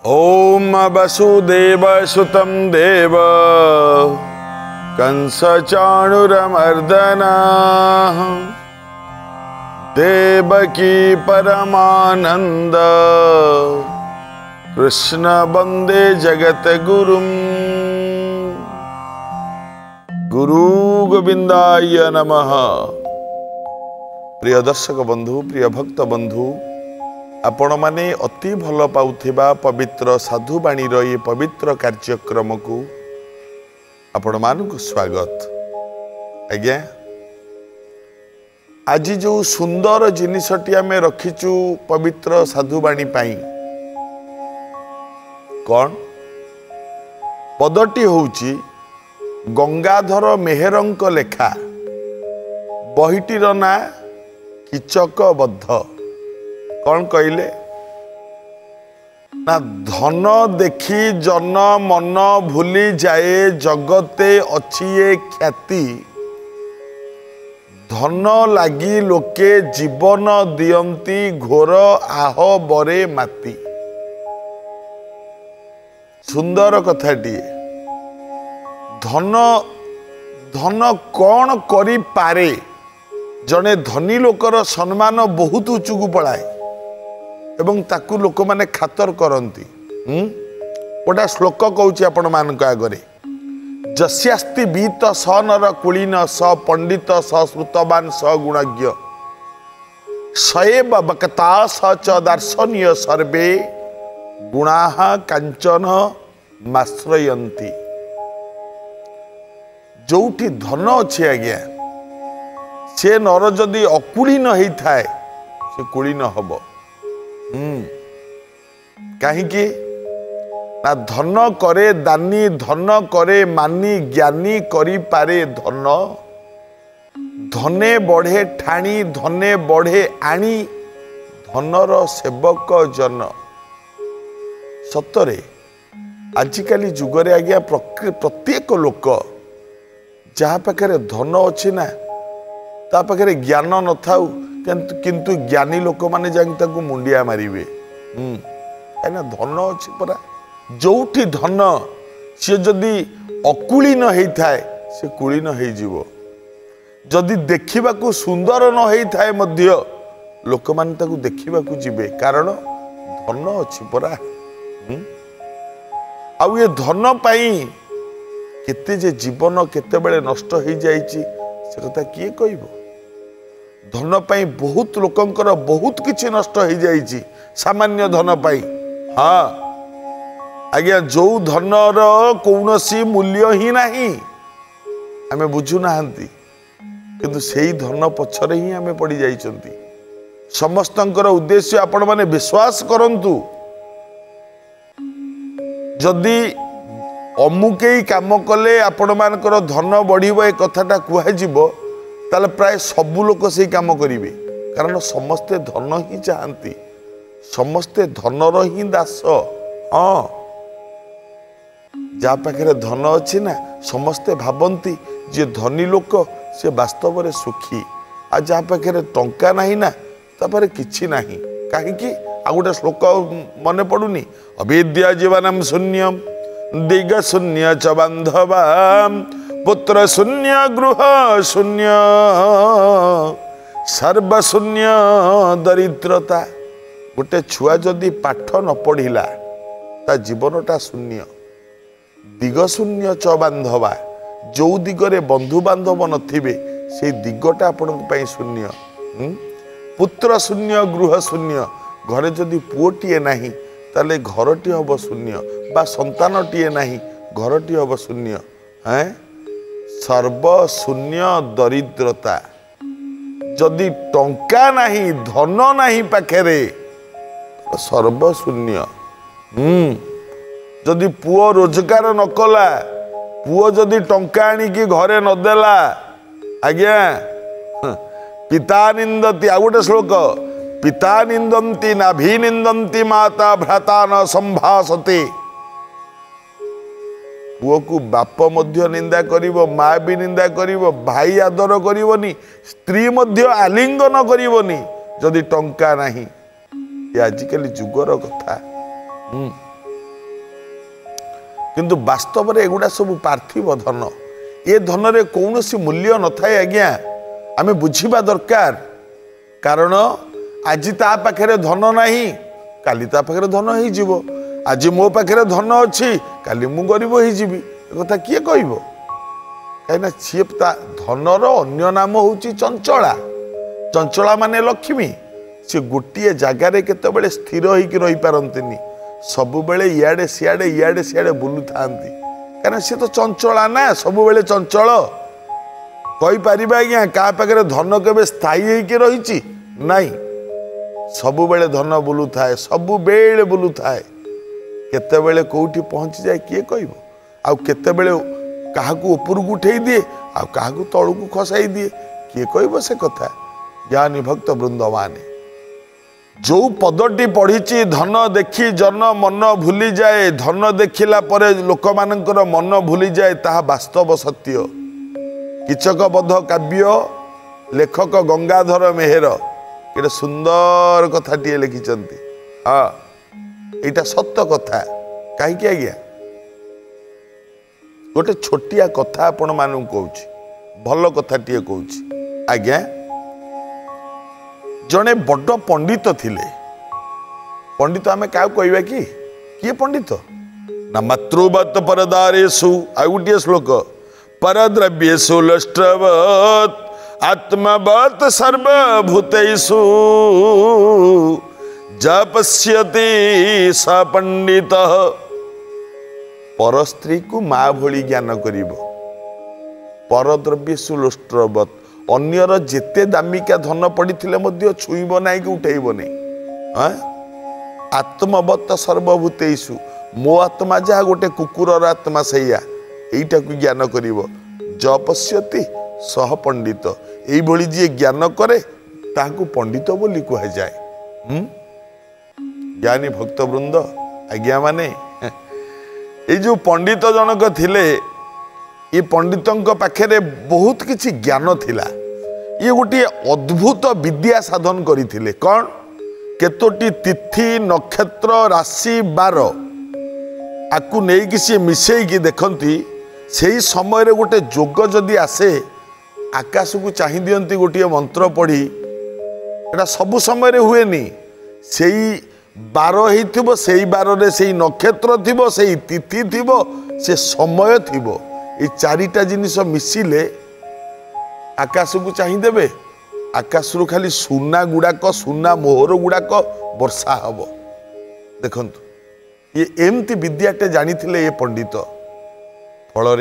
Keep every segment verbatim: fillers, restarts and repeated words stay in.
ओम वसुदेव सुतं देव कंस चाणूरमर्दना देवकी परमानंद कृष्ण वंदे जगत गुरुम गुरु गोविंदाय नमः। प्रिय दर्शक बंधु, प्रिय भक्त बंधु, आपण माने अति भल पाउथिबा पवित्र साधु बाणी रो ये पवित्र कार्यक्रम को आपण मानक स्वागत। आज्ञा आज जो सुंदर जिनिसटी आमे रखिचु पवित्र साधु बाणी पाई कौन पदटी होउची गंगाधर मेहरंक लेखा, बहिटीर ना किचकबद्ध। कौन कहले ना धन देखी जन मन भूली जाए जगते अच्छी ये ख्याति, धन लागी लोके जीवन दियंती घोर आह बरे माती। सुंदर कथाटी। धन धन कौन करी पारे? जने धनी लोकर सम्मान बहुत उच्चकू पलाए एवं ताकू लोक माने खातर करती। गोटा श्लोक कहूँ आपण मान आगे, जस्यास्ति बीत स नर कुलीन स पंडित स श्रुतवान स गुणज्ञ सएव बकता स च दार्शनीय सर्वे गुणाः कांचन माश्रयन्ति। जोठी धन अच्छे आज्ञा से नर जदि अकुलीन होता है से कुलीन हम कहीं ना धन करे दानी, धन करे मानी, ज्ञानी करी पारे धन, धने बढ़े ठाणी, धने बढ़े आणी, धनर सेवक जन। सतरे आजिकाली जुगरे आज्ञा प्रत्येक लोक जहाँ पाखे धन अच्छी ना ता पाखे ज्ञान न थाउ किंतु ज्ञानी लोक माने जाके मुंडिया मारिबे। कहीं धन अच्छी परा, जोठी धन सी जदि अकुलीन होता है से कुलीन हो, जदि देखा सुंदर न होता है मध्य लोक माने ताकू देखा जीवे, कारण धन अच्छी परा। आउ ये धन पाई केते जे जीवन केते बेले नष्ट हो जाइछि से कथा किए कहबो। धन पाई बहुत लोकंकर बहुत किछि नष्ट हो जाइछि सामान्य धन पाई। हाँ आज्ञा, जो धनर कौनसी मूल्य ही नहीं आमे बुझु नाहंती, किंतु सेही धन पछरे ही आमे पड़ी जाइछंती। समस्तंकर उद्देश्य आपण माने विश्वास करंतु, जदि अमुके काम कले आपण मानकर धन बढ़िबो ए कथाटा कुहाजिबो ताले प्राय सबु लोक से काम करिवे, कारण समस्ते धन ही चाहती, समस्ते धनर ही दास। हाँ जा पाखे धन अच्छी ना समस्ते भावंती जे धनी लोक से वास्तव में सुखी, आ जा पाखे टंका नहीं ना तापर किछि नहीं। कहीं आ गोटे श्लोक मन पड़ुनी, अविद्या जीवनम शून्यम दिग शून्य च बांधवा पुत्र शून्य गृह शून्य सर्व शून्य दरिद्रता। गोटे छुआ जदि पाठ न पढ़िला ता जीवनटा शून्य। दिग शून्य च बांधवा, जो दिगरे बंधु बांधव नथिबे से दिगटा आपण पई शून्य। पुत्र शून्य गृह शून्य, घरे जदि पुओटीए नाही ताले घरटी हम शून्य, बा संतानटीए नाही घरटी हम शून्य। हैं सर्व शून्य दरिद्रता। जदि टंका नाही धन नाही पाखेरे सर्व शून्य। हम्म जदि पुओ रोजगार न कला, पुओ जदि टंका आनिकी घरे न देला, आज्ञा पिता निंदती। आ गोटे श्लोक, पिता निंदन्ति नाभि निंदन्ति माता भ्राता न संभाषते। पुओ को बाप मध्य निंदा करिवो, माँ भी निंदा करिवो, भाई आदर करिवोनी, स्त्री मध्य आलिंगन करिवोनी जदि टंका नाही। ये आजिकल जुगर कथा। किंतु वास्तव में एगुड़ा सब पार्थिव धन ये धन रे कौन सी मूल्य न थाए आज्ञा आमे बुझिबा दरकार कारण आज ता पाखरे धन नहीं काली ता पाखरे धन ही जीवो आज मो पाखरे धन अच्छी काली मु गरीब ही जीवी कथा किए कहबो कहीं सी धनर अन्य नाम हूँ चंचला चंचला माने लक्ष्मी सी गोटे जगार केतबेले स्थिर होइकी रही पारंतिनी सबुबेले इयाडे सियाडे इयाडे सियाडे बुलु थांती कारण सी तो चंचला ना सबुबेले चंचल कहि परिबा आज्ञा का पाखरे धन केबे स्थायी होइकी रहिछि नाही सबुबेले धन बुलु थाए सबुबेले बुलु थाए केतेबेले कोउठी पहुंची जाए किए कहबो आ केतेबेले काहाकू उपरकू उठे दिए आ काहाकू तळकू खसाई दिए किए कहबो से कथा ज्ञानी भक्त वृंदवाने जो पदटी पढ़ी धन देखी जन मन भूली जाए धन देखिला परे लोक मानकर मन भूली जाए ताहा वास्तव सत्य किचकबद्ध काव्य लेखक गंगाधर मेहर कि सुंदर कथाटे लिखिंट हाँ यहाँ सत्य कथा कहीं आज्ञा गोटे छोटिया कथा आपण मानू कहूँ भल कथाटे कहूँ आज्ञा जड़े बड़ पंडित थिले पंडित आमे क्या कहवा कि किए पंडित ना मातृवत परदारेषु आ गोटे श्लोक परद्रव्येषु लष्ट्रवत् आत्मवत् सर्वभूतेषु ज पश्यति स पंडित पर स्त्री को माँ भली ज्ञान करिबो परद्रव्येषु लष्ट्रवत् अन्यर जेते दामिका धन पड़ी छुईब ना कि उठेब नहीं आत्मवत सर्वभूतेषु मो आत्मा जहाँ गोटे कुकुर आत्मा सैया यहीटा को ज्ञान कर ज पश्यति सह पंडित यही जी ज्ञान करे ताकू पंडित बोली कह जाए ज्ञानी भक्त वृंद आज्ञा माने ये जो पंडित जनक थिले ये पंडितों पाखे बहुत किछि ज्ञान थिला ये गोटे अद्भुत विद्या साधन करथिले कौन केतोटी तिथि नक्षत्र राशि बार आकु नहीं कि सी मिसेकी देखती से ही समय रे गोटे जोग जदि आसे आकाश को चाहि दियंती गोटे मंत्र पढ़ी एटा सब समय हुए नी से बार ही से बार रे से नक्षत्र थिबो से तिथि थिबो से समय थिबो ये चारिटा जिनिस मिसिले आकाश को चाहिदेवे आकाश रु खाली सुना गुड़ाक सुना मोहर गुड़ाक वर्षा हम देखु ये एमती विद्याटे जानी ये पंडित फल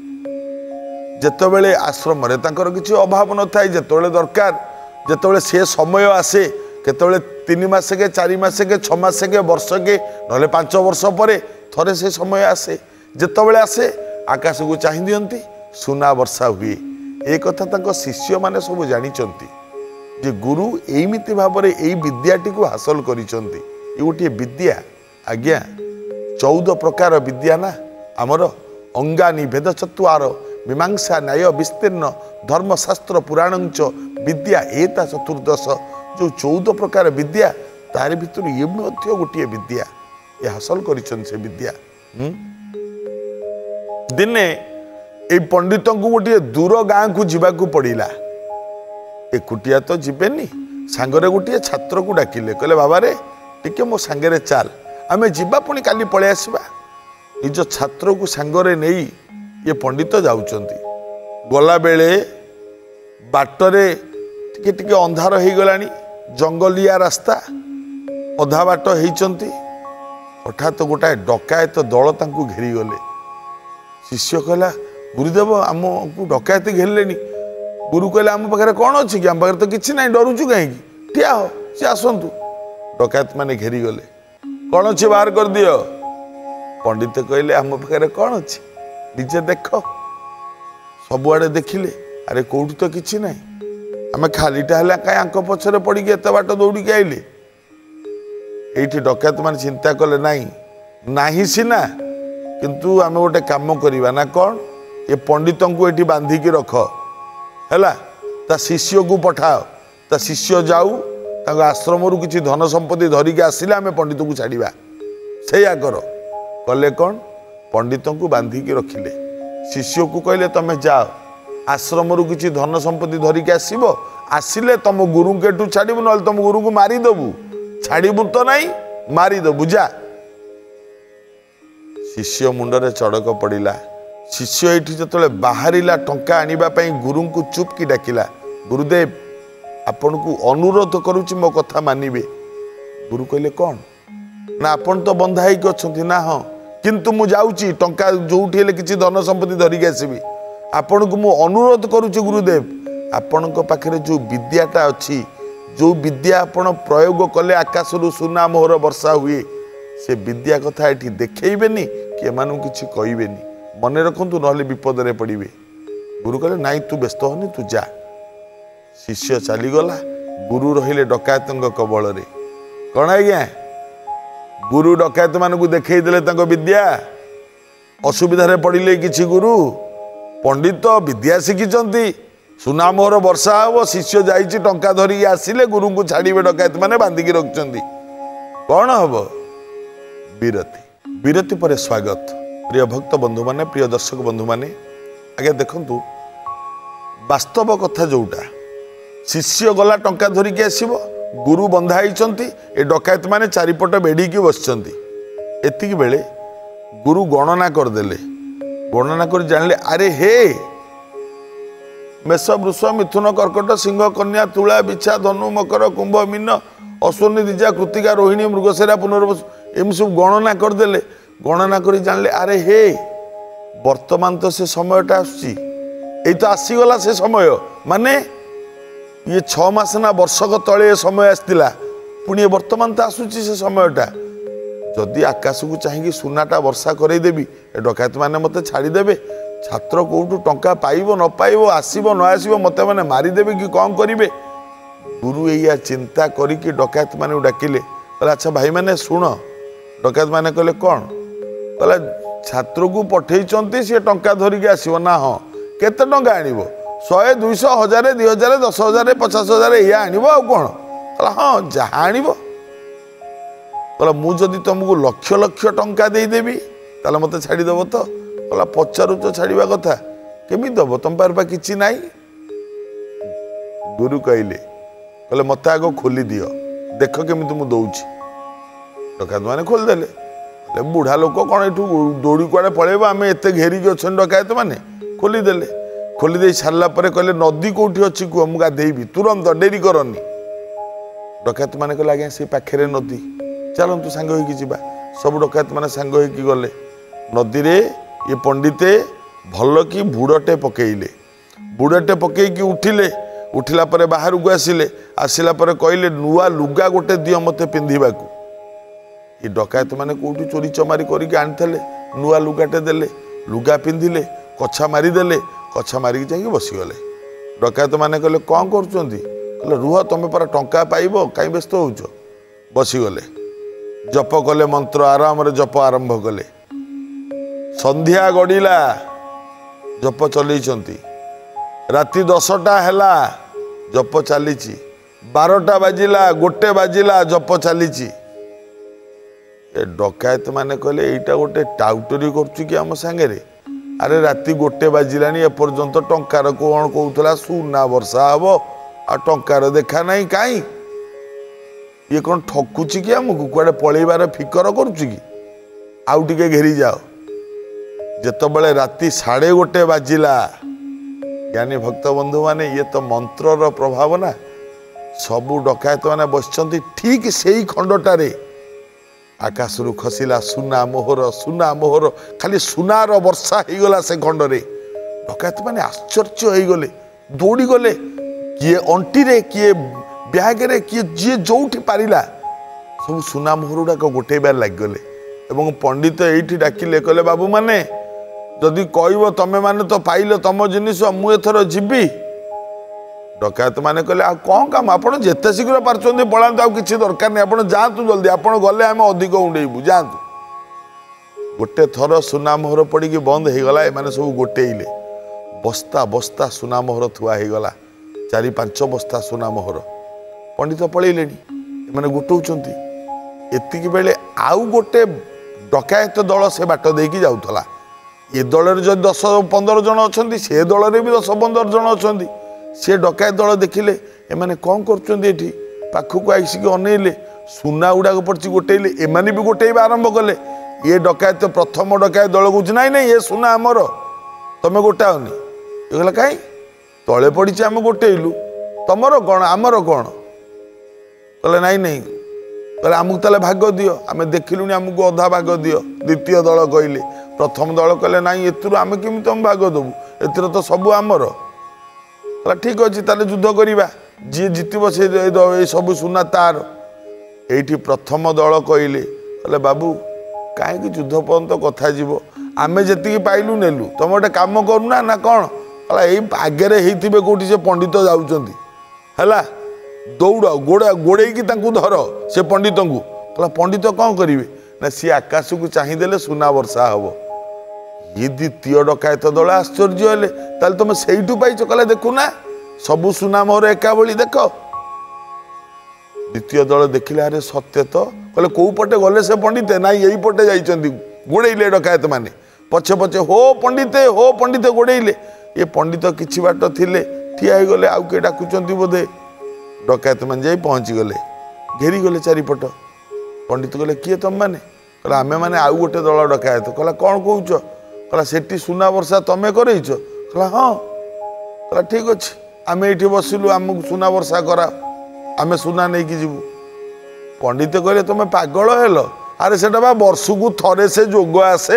जितेबले आश्रम किसी अभाव न था जितेबले दरकार जितेबले से समय आसे केतबले तीन मसके चार मसके छ मसके वर्ष के ना पांच वर्ष पर थरे से समय आसे जितेबले आसे आकाश को चाहि दियंती सुना वर्षा हुए एक कथा तक शिष्य माने सब जानिचंती जे गुरु एमिति भाव में यही विद्याटी को हासिल करिचंती ये गोटे विद्या आज्ञा चौदह प्रकार विद्या ना आमर अंगानी भेद चतुआर मीमांसा न्याय विस्तीर्ण धर्मशास्त्र पुराणंच विद्या एता चतुर्दश जो चौदह प्रकार विद्या तार भीतर ये गोटे विद्या ये हासिल करिचंती से विद्या दिने ए पंडित को गोटे दूर गाँ को जीवाक पड़ा एकुटिया तो जीवेनि सांगरे गोटे छात्र को डाकिले कहले बाबा रे टिके मो सांगरे चाल आमे जीवा पुणी काली पळे आसीबा निज छात्र को सांगरे नहीं ये पंडित जाउचंती गला बेले बाटरे टिके टिके अंधार हो गलानी जंगलिया रास्ता अधा बाट होइचंती हठात गोटाए डकायत दल तांकू घेरी गले शिष्य कहला गुरुदेव आम को डकायत घेरले गुरु कहले आम पाखे कौन अच्छी कि आम पाखे तो किसी ना डरुचु कहीं ठिया हो सी आसतु डकायत मैंने घेरी गले कौन अच्छी बाहर कर दियो पंडित कहले आम पाखे कौन अच्छी निजे देख सबुआड़े देखिले अरे कौटू तो किसी ना आम खालीटा है कहीं आंक पछरे पड़ी एत बाट दौड़ी आइले ये डकायत मैंने चिंता कले नाई नाही सीना किंतु आम गोटे काम करवा ना कौन ये पंडित को ये बांधिकी रख है ता शिष्य को पठाओ ता शिष्य जाऊ आश्रम रु किसी धन संपत्ति धरिकी आसिले आम पंडित को छाड़ा से कर कले कौन पंडित को बांधिकी रखिले शिष्य को कहले तमें जाओ आश्रम रु किसी धन संपत्ति धरिकी आसब आसिले तुम गुरु के छाड़बू ना तुम गुरु को मारिदेबू छाड़बू तो नहीं मारिदेबू जा। शिष्य मुंडरे चड़क पड़ा शिष्य ये जो बाहरिला टंका आने गुरु को चुपकी डाकिला गुरुदेव आपण को अनुरोध करुच्ची मो कथा मानिबे। गुरु कहले कौन ना आपण तो बंधा ହେଇକି अछंती ना हाँ किंतु मु जाउची टंका जोठी हेले किछि धन संपत्ति धरिकी आसीबी आपण को मु अनुरोध करुच्ची गुरुदेव आपण पाखे जो विद्याटा अच्छी जो विद्या आपण प्रयोग कले आकाश रु सुना मोहर वर्षा हुए से विद्या कथा एठी देखैबेनी कि एमानु किछि कहबेनी मन रखंतु नहले विपद रे पड़िबे। गुरु कहले नाई तू व्यस्त होनी तू जा। शिष्य चलीगला गुरु रहिले डकायतंग कबल रे कौन आज्ञा गुरु डकायत मान को देखई देले तांको विद्या असुविधा पड़िले किछि गुरु पंडित विद्या शिखिचंती सुना मोहर वर्षा हम शिष्य जाइछि टंका धरिकी आसिले गुरु को छाड़िबे डकायत माने बांधिकी रखचंती कौन हम विरति विरति पर स्वागत। प्रिय भक्त बंधु माने प्रिय दर्शक बंधु माने आगे देखंतु वास्तव कथा जोटा शिष्य गला टंका धरिकी आसब गुरु बंधा होती ए डकायत माने चारिपट बेढ़ी बसचंती एतिकी बेले गुरु गणना करदेले गणना कर जानले अरे हे मेष वृष मिथुन कर्कट सिंह कन्या तुला बिछा धनु मकर कुंभ मीन अश्विनी दिजा कृतिका रोहिणी मृगशिरा पुनर्वसु एम सब गणना करदेले गणना कर जानले अरे हे वर्तमान तो से समयटा आसुची एई तो आसीगला से समय माने ये छह मास ना वर्षक तले समय आसला पुणी वर्तमान तो आसूची से समयटा जदि आकाश को चाहिए सुनाटा वर्षा करदेवी ए डकायत मैंने मत छाड़देवे छात्र कौटू टंका पाइब न पाइब आसब न आसब मत मैंने मारिदेवे कि कौन करेंगे। गुरु या चिंता करिकी डकायत मैंने डाकिले कहले अच्छा भाई मैंने शुण डकायत मैंने कहले कौन कहले छात्र को पठेइचंती सी टंका धरिकी आसब ना हाँ केते टंका आनिब शहे दुईश हजार दि हजार दस हजार पचास हजार या आनिब आ कौन कहला हाँ जहाँ आनिब कहला मुझे तुमको लक्ष लक्ष टंका देदेवी ताला मत छाड़देव तो कहला पचारुच छाड़ा कथा केमी दब तुम पार किसी ना गुरु कहले कहले मत आग खोली दियो देख केमी तुम दौची डकायत मैंने खोलीदेले बुढ़ा लोक कौन यू दौड़ी कुआड़े पलैब आम एत घेरिकी अच्छे डकायत मैंने खोलीदेले खोली दे सारा पर कहले नदी कौटी अच्छी कह मुझे गाधेबी तुरंत डेरी करनी डकायत मैंने कहले आज्ञा से पाखे नदी चलतु सांग होगा सब डकायत मैंने सांग गले नदी रे ये पंडिते भल कि बुड़टे पकईले बुड़टे पकईकी उठिले उठिला पर बाहर को आसिले आसिला पर कहले नुआ लुगा गोटे दियो मते पिंधिबा को ये डकायत मैंने कौटी चोरी चमारी करके आनी नुआ लुगाटे देले लुगा पिंधिले कछा मारिदेले कछा मारिकी जाइए बसीगले डकायत मैंने कहले कौन कर रुह तुम पर टंका पाइब कहीं व्यस्त हो बसीगले जप कले मंत्र आराम जप आरंभ कले संध्या गड़िला जप चलती राति दसटा हैला जप चली बारटा बाजिला गोटे बाजिला जप चली डकायत मैंने कहले एटा गोटे टाउटरी कर आम सांगे अरे राति गोटे बाजिलानी एपर्यंत टंकार कौन कहूला सुना वर्षा हम आ टंकार देखा नहीं कहीं ये कौन ठकुची कि आमको कुआडे पलैबार फिकर करुच्ची कि आउ टिके घेरी जाओ जेतबेले राति साढ़े गोटे बाजिला ज्ञानी भक्त बंधु माने ये तो मंत्रर प्रभाव ना सबू डकायत मैंने बसचंती ठीक से ही खंडटारे आकाश रु खसला सुना मोहर सुना मोहर खाली सुनार वर्षा हो गला से खंडरे डकायत मैंने आश्चर्य हो गले दौड़ी गले किए अंटी रे किए ब्याग रे किए जी जोठी पारिला सब सुना मोहर गुड़ाक गोटे बार लगिगले एवं पंडित ये डाकिले कहले बाबू माने जदि कहब तमें माने तो पाइल तुम जिनिस मुझे जीवी डकायत मैंने कहले आ कौन काम आपड़ जिते शीघ्र पार्टी पलांतु आ किसी दरकार नहीं आप जातु जल्दी आप गले आम अधिक उंडेबू जातु गोटे थर सुना मोहर पड़ी बंद हो गला एम सब गोटेले बस्ता बस्ता सुना मोहर थुआ हो गला चारि पांच बस्ता सुना मोहर पंडित पलैले एम गोटौंट एतिक बेले आउ गोटे डकायत दल से बाट देकी जाऊला ए दल जो दस पंदर जन अच्छा से दल भी दस पंदर जन अच्छा सी डकायत दल देखिले एमाने कौन कर पाखक आसिक अनैले सुना गुड़ाक पड़ी गोटेले एमाने भी गोटेबा आरंभ कले ये डकायत प्रथम डकायत दल कौच नाई नाई ये सुना आमर तुम गोटाओनी ये कहला कहीं तले पड़ी आम गोटेलु तुमर कौन आमर कौन कहले नाई नाई कहले आमको ताले भाग दियो आम देखिलुनी आमको अधा भाग दियो द्वितीय दल कहले प्रथम दल कहले नाई एथुरु आम केमी तुम भाग दबु एथुर तो सब आमर कहला ठीक अच्छे ताले युद्ध करवा जी जितब से सब सुना तार ये प्रथम दल कहले कहले बाबू कहीं युद्ध पर्यंत कथा जीव आम जी पाइलु नेलु तुम गोटे कम करूना ना कौन कहला यही आगे होते कौटी से पंडित जाऊँच दौड़ गोड़ा गोड़े धर से पंडित को कहला पंडित कौन करेंगे ना सी आकाश को चाहिए सुना वर्षा हम ये द्वितीय डकायत दल आश्चर्य हेले ताल तुम से पाइच कहला देखुना सबू सुना मोर एका भली देख द्वितीय दल देखिले अरे सत्य तो कहले कौ पटे गले से पंडित ना यही पटे जाइछन्ती गोड़ेले डकायत माने पछे पछे हो पंडित हो पंडित गोड़ेले ये पंडित किछि बाट थिले ठिया हो गले आउ के डाकुचन्ती बोधे डकायत मान जाई पहुँची गले घेरी गले चारिपट पंडित कहले किए तुम माने कहला आमे माने आउ गोटे दल डकायत कहला कौन कहूच कहला सेठी सुना वर्षा तमे करैछ कहला हाँ कहला ठीक अच्छे आमे ये बसिलु आमको सुना वर्षा करा आमे सुना नहीं कि जीवु पंडित कहले तुम पागल हेल अरे सेटा बा वर्ष को थरे से जोग आसे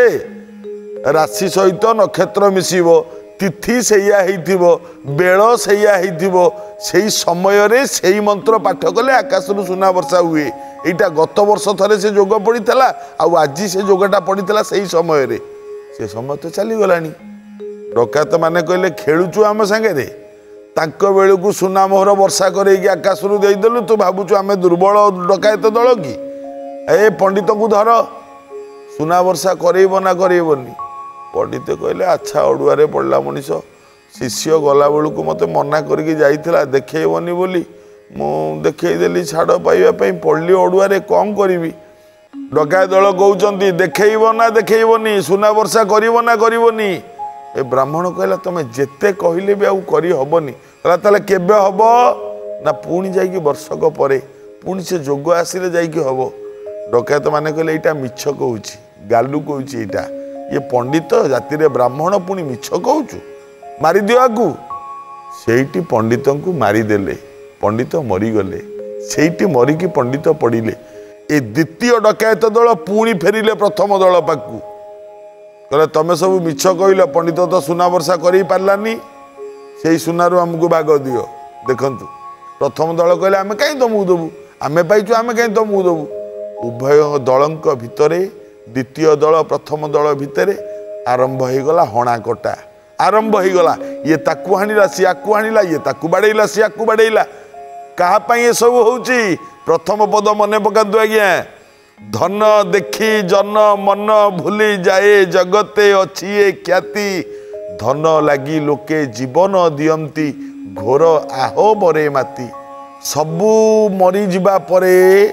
राशि सहित नक्षत्र मिसिब तिथि सेया हेइथिबो बेल सेया हेइथिबो सेई समय रे सेई मंत्र पाठ कले आकाश रु सुना वर्षा हुए एटा गत वर्ष थरे से जोग पड़ीतला आ आज से जोगटा पड़ीतला सेई समय रे से समय तो चली गलानी डकायत माने कहले खेलुचु आम संगे रे तांको बेलू को सुना मोहर वर्षा करैकी आकाश रु देदेलु तू भावुचु आम दुर्बल डकायत दल कि ए पंडित को धर सुना वर्षा करेब ना करेबनी पंडित कहले अच्छा अड़ुआरे पड़ला मनीष शिष्य गला बेलू को मत मना करके जाइथिला देखेबनी बोली मु देखदेली छाड़ पाइबा पड़ली अड़ुआरे कौन करी डकायत दल कहते देखेब ना देखेबनी सुना वर्षा करिब ना करिबनी ए ब्राह्मण कहला तुम जेते कहले भी आउ करी हबनी कहला ताले केबे हब ना पुणी जाइकी वर्षक परे पुणी से जोग आसिले जाइकी हब डकायत माने कहले एटा मिछ कहूची गालू कहूची एटा ये पंडित जाति रे ब्राह्मण पुणी मिछ कहूचु मारी दियो आगु सेठी पंडित को मारिदेले पंडित मरीगले सेठी मरिकी पंडित पड़िले ए द्वितीय डकायत दल पुणी फेरिले प्रथम दल पाकू कहले तुम सब मिछ कहल पंडित तो सुना वर्षा कर पारानी से सुनारू आमको भाग दियो देखंतु प्रथम दल कहले आमे कहीं तुमको देवु आमे पाइचु आमे कहीं तुमको देवु उभय दलंक भितरे द्वितीय दल प्रथम दल भितरे आरंभ हो गला हणाकटा आरंभ हो गला ये ताकू हाणिला सी आकू हाणिला ये ताकू बाड़ेला सी आकू बाड़ेला कहा पाई ये सब होउची प्रथम पद मने पकातु आज्ञा धन देखी जन मन भूली जाए जगते अच्छी ख्याति धन लगी लोके जीवन दियंती घोर आहो बरे माती सबू मरी जिबा परे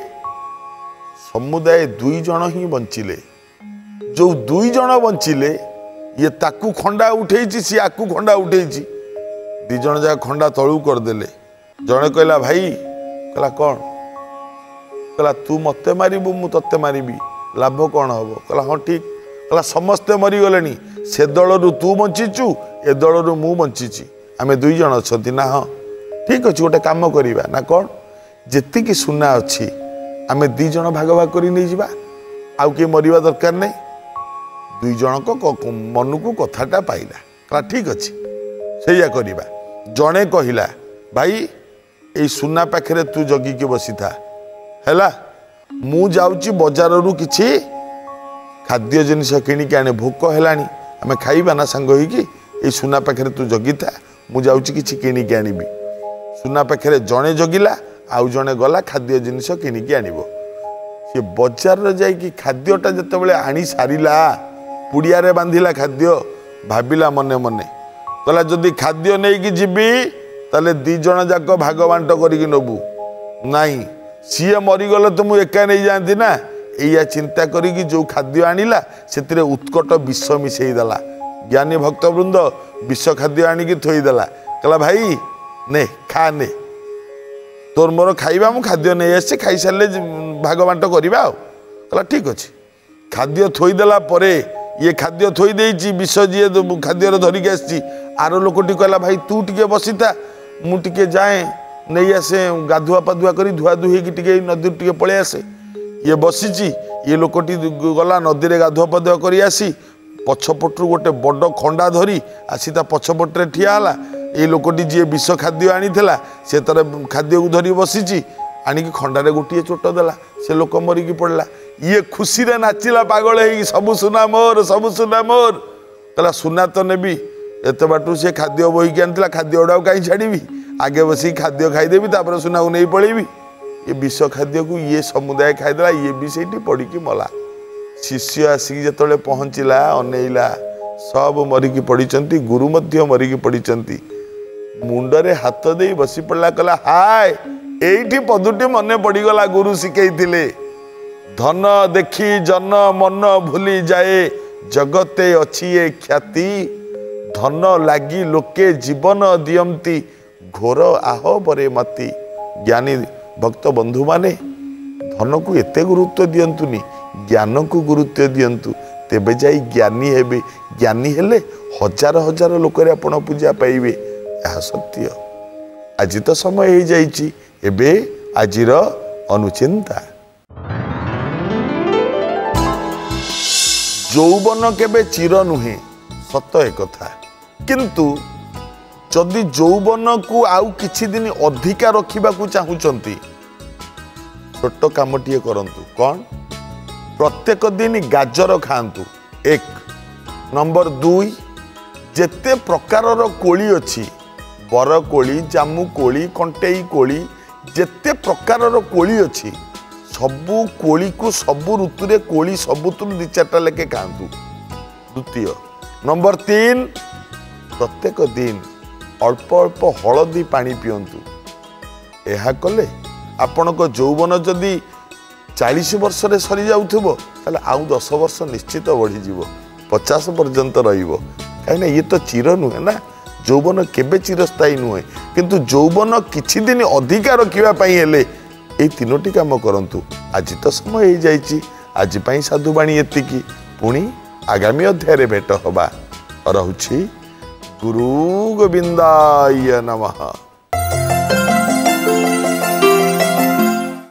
समुदाय दुई जन ही बंचिले जो दुई जन बंचिले ये ताकू खंडा उठेची सी आकू खंडा उठेची दी जन जा खंडा तळू करदेले जने कहला भाई कहला कौन कहला तू मते मारिबु मु तत्ते मारिबी लाभ कौन हम कहला हाँ ठीक कहला समस्ते मरीगले से दलू तू बंचीचु ए दलू मु बंचीची आमे दुई जन अच्छा ना हाँ ठीक अच्छे गोटे कम करवा ना कौन जी सुना अच्छी आमे दी जन भाग भाग कर नहीं जावा आउ किए मरवा दरकार नहीं दुई जन को मन को कथाटा पाइला कहला ठीक अच्छे से करवा जड़े कहला भाई ये सुना पाखे तू जगिकी बसी था हैला मु जाऊँची बजार रु किछि खाद्य जिनिस किणिकी आने भोक हेलानी आमे खाइबा ना सांग होइकी ए सुना पाखे तू जगी था मु जाऊँची किछि किणिकी आनिबी सुना पाखे जड़े जगिला आउ जड़े गला खाद्य जिनिस किणिकी आनिबो सी बजार जाइकी खाद्यटा जेतेबेले आनी सारिला पुड़िया रे बांधिला खाद्य भाबिला मने मने कहला जदि खाद्य नेइकी जिबी ताले दी जण जाक भाग बांट करिकी नबु नाही सीए मरीगले तो मुझे एका नहीं जाती ना एया चिंता करी जो खाद्य आनिला से उत्कट विष मिसेदेला। ज्ञानी भक्तवृंद विष खाद्य आणिकी थोईदेला कहला भाई ने खा ने तोर मोर खाइबा मु खाद्य नहीं आसी खाई सारे भाग बांट करवा कहला ठीक अच्छे। खाद्य थोईदेला परे ये खाद्य थोई देइछि विष जी खाद्य धरिकी आसी आर लोकटी कहला भाई तू टिके बसी था मु टिके जाए नहीं आसे गाधुआ पाधुआ करी धुआ धुई टिके नदी टिके पळे आसे। ये बसीची ये लोकटी गला नदी रे गाधुआ पाधुआ करी आसी पछपटू गोटे बड़ खंडा धरी आसी ता पछपटे ठिया होला। ये लोकटी जी विष खाद्य आनी से तार खाद्य को धरी बसीची आणिकी खंडारे गोटे चोट देला से लोक मरिकी पड़ला। ये खुशी रे नाचिला पागल है सबु सुना मोर सबु सुना मोर कहला सुना तो नेबी एत बाटू से खाद्य बोईकी आनी खाद्य गुड़ा कहीं छाड़ी आगे बस खाद्य खाईदेवी तापर सुना को नहीं पड़ेबी। ये विष खाद्य को ये समुदाय खाईदेला ये भी से पड़ी मला। शिष्य आसिक जो पहुँचला अनेला सब मरिकी पड़ी गुरु मध्य मरिकी पड़ी मुंडरे हाथ दे बसी पड़ा कहला हाय एठी पदुटी मने पड़गला गुरु शिखई धन देखी जन मन भूली जाए जगते अच्छी ये ख्याति धन लागी लोके जीवन दियंती घोर आह बरे मती। ज्ञानी भक्त बंधु माने धन को एते गुरुत्व दियंतुनी ज्ञान को गुरुत्व दियंतु तेबे जाई ज्ञानी हेबे। ज्ञानी हेले हजार हजार लोक आपण पूजा पाइबे यह सत्य। आज तो समय हो जाइछि एबे आजिर अनुचिंता। यौवन केबे चिर नुहे सत एक कथा किंतु जदि यौवन को आउ किछि दिन अधिका रखिबा को चाहुचंती छोट कामटीए करंतु कौन प्रत्येक दिन गाजर खांतु एक नंबर दुई जेते प्रकारर कोली अछि बर कोली जामु कोली कंटेई कोली जेते प्रकारर कोली अछि सबू कोली को सबू ऋतु कोली सबुतु दि चार्टा लेके खातु। द्वितीय नंबर तीन प्रत्येक दिन अल्प अल्प हलदी पानी पियंतु। यह कले आपण को यौवन जदि चालीस वर्ष रे सरी जाउथबो ताले आउ दस वर्ष निश्चित बढ़ी जीवो पचास पर्यंत रहिबो कहीं ये तो चिर नुहे ना यौवन केबे चिरस्थायी नुहे किंतु यौवन किछि दिन अधिका रखिबा पई हेले ए तीनोटी काम करंतु। आज तो समय हो जाइछि आज पई साधु बाणी एतिकी पुणी आगामी अध्याय रे भेट होबा। रहुछि गुरु गोविंदाय नमः।